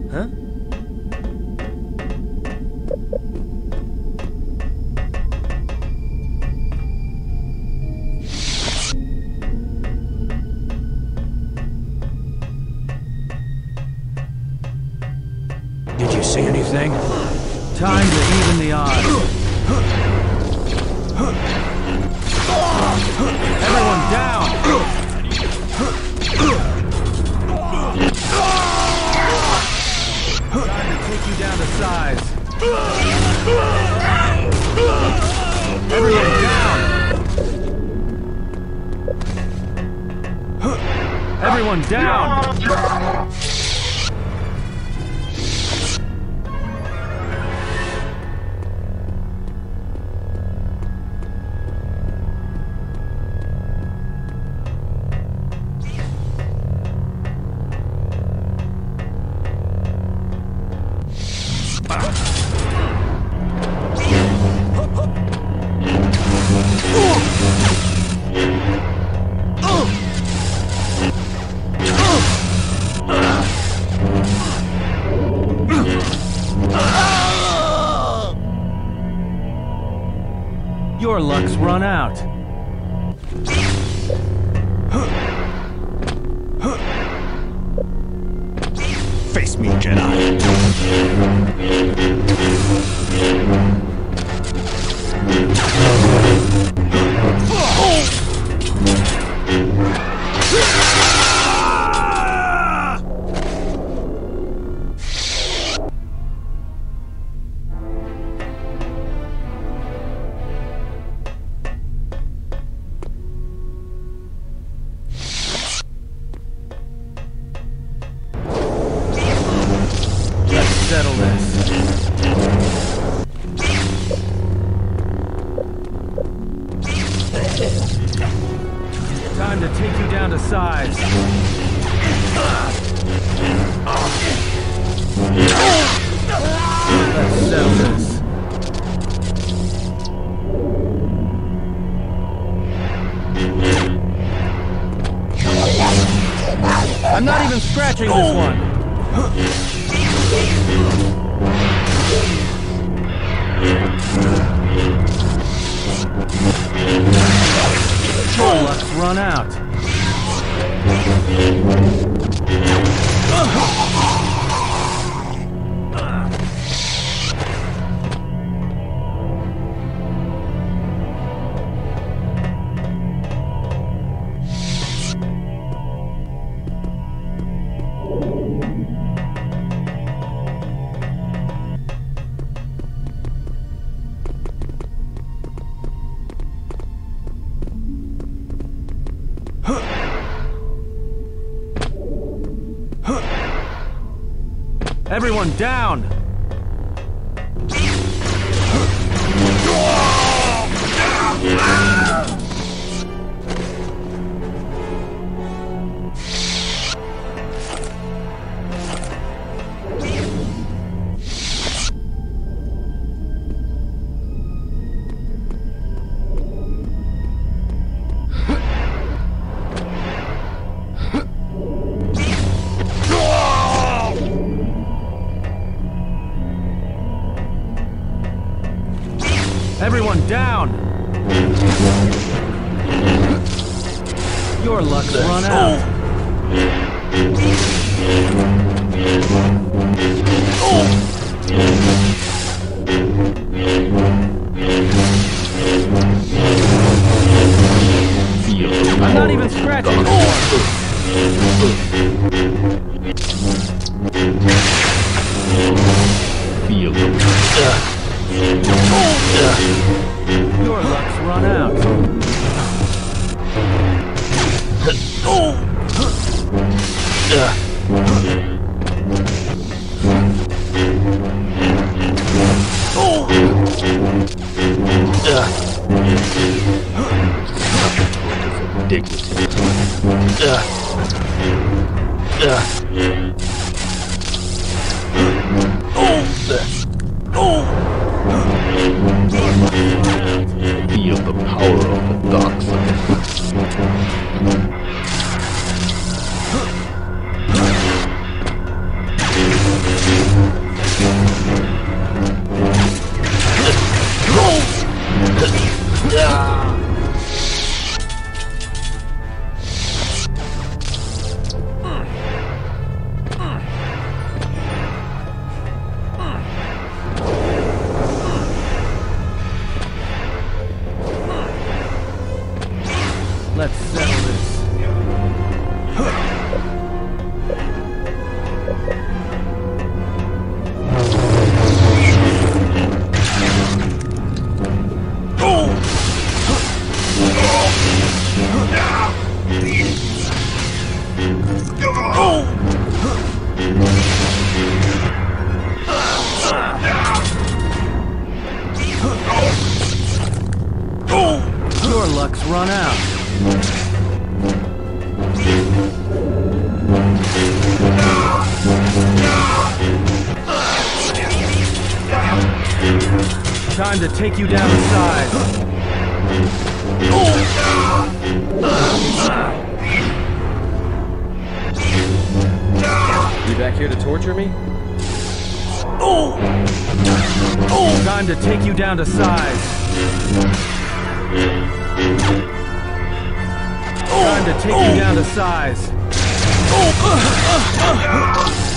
Huh? Did you see anything? Time to even the odds. Everyone down! Time to take you down to size. Everyone down! Everyone down! Your luck's run out. Face me, Jedi. Settle this. Time to take you down to size. Let's settle this. I'm not even scratching this one. Your luck's run out. Everyone down! Everyone down! Your luck's run out. I'm not even scratching. Feel Your luck's run out. Feel the power of the dark side. Let's settle this. Your luck's run out. Time to take you down to size. You back here to torture me? Time to take you down to size. Time to take you down to size.